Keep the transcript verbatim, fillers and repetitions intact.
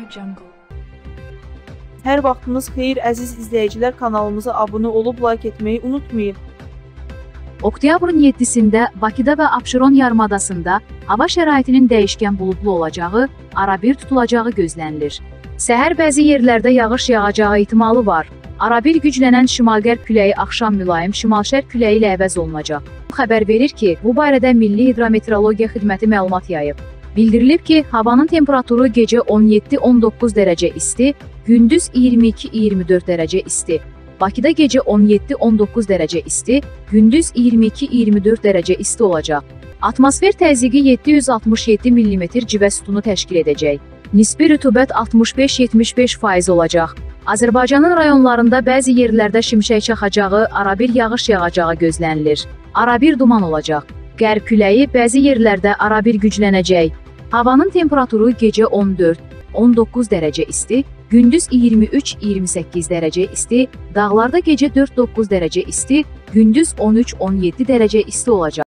Jungle. Hər vaxtınız xeyir əziz izləyicilər, kanalımıza abunə olub like etməyi unutmayın. Oktyabrın yeddisində Bakıda və Abşeron yarımadasında hava şəraitinin dəyişkən buludlu olacağı, arabir tutulacağı gözlənilir. Səhər bəzi yerlərdə yağış yağacağı ehtimalı var. Arabir güclənən şimal-qərb küləyi axşam mülayim şimal-şərq küləyi ilə əvəz olunacaq. Bu xəbər verir ki, bu barədə Milli Hidrometeorologiya Xidməti məlumat yayıb. Bildirilib ki, havanın temperaturu gecə on yeddi on doqquz dərəcə isti, gündüz iyirmi iki iyirmi dörd dərəcə isti. Bakıda gecə on yeddi on doqquz dərəcə isti, gündüz iyirmi iki iyirmi dörd dərəcə isti olacaq. Atmosfer təzyiqi yeddi yüz altmış yeddi millimetr civə sütunu təşkil edəcək. Nisbi rütubət altmış beş yetmiş beş faiz olacaq. Azərbaycanın rayonlarında bəzi yerlərdə şimşək çaxacağı, arabir yağış yağacağı gözlənilir. Arabir duman olacaq. Qərb küləyi bəzi yerlərdə arabir güclənəcək. Havanın temperaturu gecə on dörd on doqquz dərəcə isti, gündüz iyirmi üç iyirmi səkkiz dərəcə isti, dağlarda gecə dörd doqquz dərəcə isti, gündüz on üç on yeddi dərəcə isti olacaq.